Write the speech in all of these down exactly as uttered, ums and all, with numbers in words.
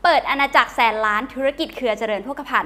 เปิดอาณาจักรแสนล้านธุรกิจเครือเจริญโภคภัณฑ์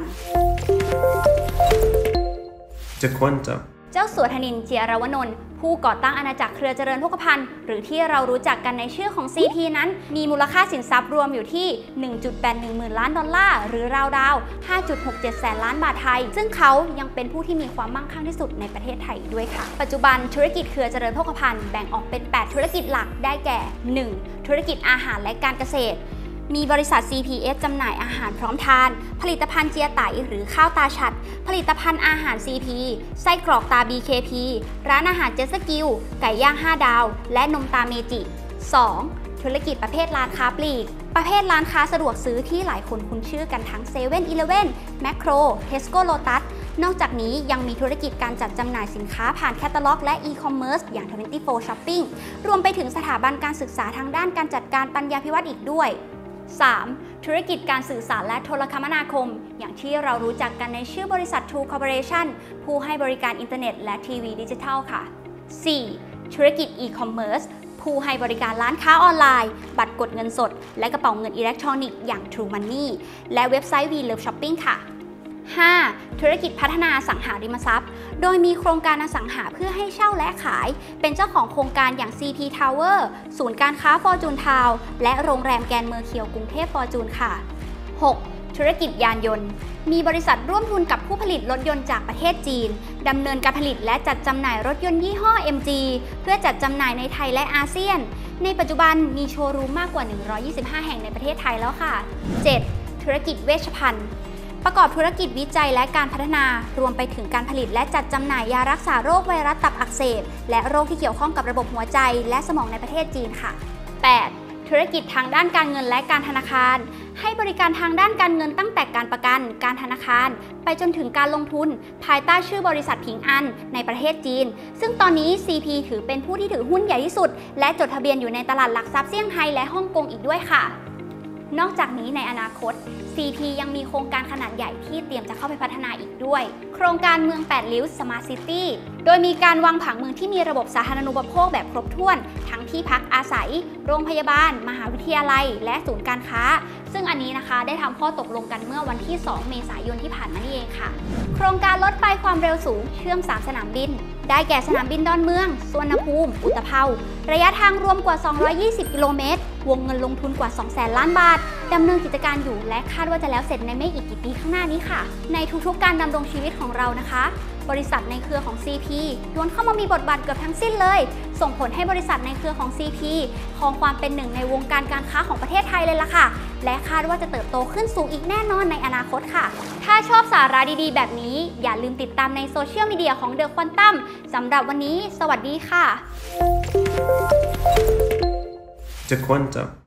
The Quantum เจ้าสัวธนินทร์ เจียรวนนท์ผู้ก่อตั้งอาณาจักรเครือเจริญโภคภัณฑ์หรือที่เรารู้จักกันในชื่อของ ซี พี นั้นมีมูลค่าสินทรัพย์รวมอยู่ที่ หนึ่งจุดแปดหนึ่ง หมื่นล้านดอลลาร์หรือราวๆ ห้าจุดหกเจ็ด แสนล้านบาทไทยซึ่งเขายังเป็นผู้ที่มีความมั่งคั่งที่สุดในประเทศไทยด้วยค่ะปัจจุบันธุรกิจเครือเจริญโภคภัณฑ์แบ่งออกเป็นแปดธุรกิจหลักได้แก่ หนึ่ง ธุรกิจอาหารและการเกษตรมีบริษัท ซี พี เอส จำหน่ายอาหารพร้อมทานผลิตภัณฑ์เจียไตหรือข้าวตาฉัดผลิตภัณฑ์อาหาร ซี พี ไส้กรอกตา บี เค พี ร้านอาหารเจสกิลไก่ย่างห้าดาวและนมตาเมจิ สอง ธุรกิจประเภทร้านค้าปลีกประเภทร้านค้าสะดวกซื้อที่หลายคนคุ้นชื่อกันทั้ง เซเว่น อีเลฟเว่น แมคโคร เทสโก้ โลตัส นอกจากนี้ยังมีธุรกิจการจัดจำหน่ายสินค้าผ่านแคตตาล็อกและอีคอมเมิร์ซอย่าง ทเวนตี้โฟร์ Shopping รวมไปถึงสถาบันการศึกษาทางด้านการจัดการปัญญาภิวัตน์อีกด้วยสาม ธุรกิจการสื่อสารและโทรคมนาคมอย่างที่เรารู้จักกันในชื่อบริษัท True Corporation ผู้ให้บริการอินเทอร์เน็ตและทีวีดิจิทัลค่ะ สี่ ธุรกิจอีคอมเมิร์ซผู้ให้บริการร้านค้าออนไลน์บัตรกดเงินสดและกระเป๋าเงินอิเล็กทรอนิกส์อย่าง True Money และเว็บไซต์ We Love Shopping ค่ะ ห้า ธุรกิจพัฒนาอสังหาริมทรัพย์โดยมีโครงการอสังหาเพื่อให้เช่าและขายเป็นเจ้าของโครงการอย่าง ซี พี Tower ศูนย์การค้า Fortune Town และโรงแรมแกรนด์เมอร์เคียวกรุงเทพ Fortune ค่ะ หก ธุรกิจยานยนต์มีบริษัทร่วมทุนกับผู้ผลิตรถยนต์จากประเทศจีนดำเนินการผลิตและจัดจำหน่ายรถยนต์ยี่ห้อ เอ็ม จี เพื่อจัดจำหน่ายในไทยและอาเซียนในปัจจุบันมีโชว์รูมมากกว่าหนึ่งร้อยยี่สิบห้าแห่งในประเทศไทยแล้วค่ะ เจ็ด ธุรกิจเวชภัณฑ์ประกอบธุรกิจวิจัยและการพัฒนารวมไปถึงการผลิตและจัดจำหน่ายยารักษาโรคไวรัสตับอักเสบและโรคที่เกี่ยวข้องกับระบบหัวใจและสมองในประเทศจีนค่ะ แปด ธุรกิจทางด้านการเงินและการธนาคารให้บริการทางด้านการเงินตั้งแต่การประกันการธนาคารไปจนถึงการลงทุนภายใต้ชื่อบริษัทผิงอันในประเทศจีนซึ่งตอนนี้ ซี พี ถือเป็นผู้ที่ถือหุ้นใหญ่ที่สุดและจดทะเบียนอยู่ในตลาดหลักทรัพย์เซี่ยงไฮ้และฮ่องกงอีกด้วยค่ะนอกจากนี้ในอนาคต ซี พี ยังมีโครงการขนาดใหญ่ที่เตรียมจะเข้าไปพัฒนาอีกด้วยโครงการเมืองแปดริ้ว Smart City โดยมีการวางผังเมืองที่มีระบบสาธารณูปโภคแบบครบถ้วนทั้งที่พักอาศัยโรงพยาบาลมหาวิทยาลัยและศูนย์การค้าซึ่งอันนี้นะคะได้ทำข้อตกลงกันเมื่อวันที่สองเมษายนที่ผ่านมานี่เองค่ะโครงการรถไฟความเร็วสูงเชื่อมสามสนามบินได้แก่สนามบินดอนเมืองสุวรรณภูมิอุตภเปาระยะทางรวมกว่าสองร้อยยี่สิบกิโลเมตรวงเงินลงทุนกว่า สองแสน ล้านบาทดำเนินกิจการอยู่และคาดว่าจะแล้วเสร็จในไม่อีกกี่ปีข้างหน้านี้ค่ะในทุกๆการดำรงชีวิตของเรานะคะบริษัทในเครือของ ซี พี ล้วนเข้ามามีบทบาทเกือบทั้งสิ้นเลยส่งผลให้บริษัทในเครือของ ซี พี ครองความเป็นหนึ่งในวงการการค้าของประเทศไทยเลยล่ะค่ะและคาดว่าจะเติบโตขึ้นสูงอีกแน่นอนในอนาคตค่ะถ้าชอบสาระดีๆแบบนี้อย่าลืมติดตามในโซเชียลมีเดียของ The Quantum สำหรับวันนี้สวัสดีค่ะ The Quantum